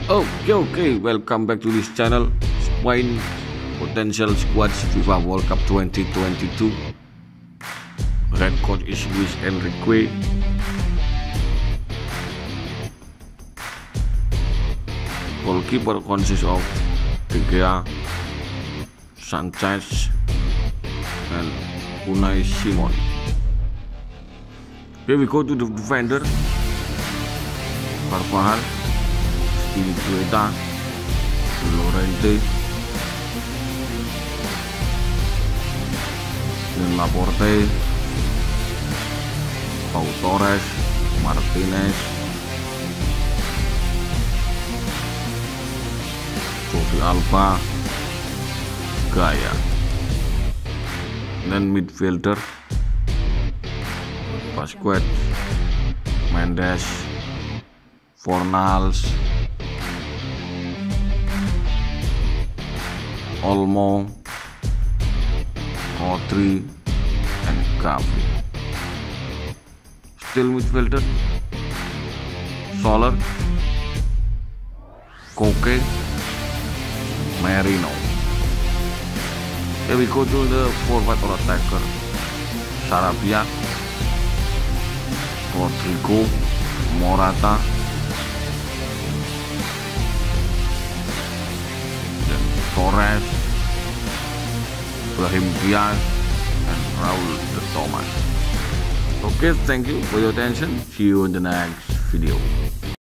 Okay, welcome back to this channel. Spain potential squads FIFA World Cup 2022. Red coach is Luis Enrique. Goalkeeper consists of De Gea, Sanchez, and Unai Simon. Here we go to the defender. Carvajal, Spinetta, Llorente, dan Laporte, Pau Torres, Martinez, Jordi Alba, Gaya. Dan midfielder Busquets, Mendes, Fornals, Olmo, Rodri, and Gavi. Still midfielder Soler, Koke, Merino. Here we go to the forward or attacker. Sarabia, Rodrigo, Morata, Torres, Brahim Diaz, and Raul de Thomas. Okay, thank you for your attention. See you in the next video.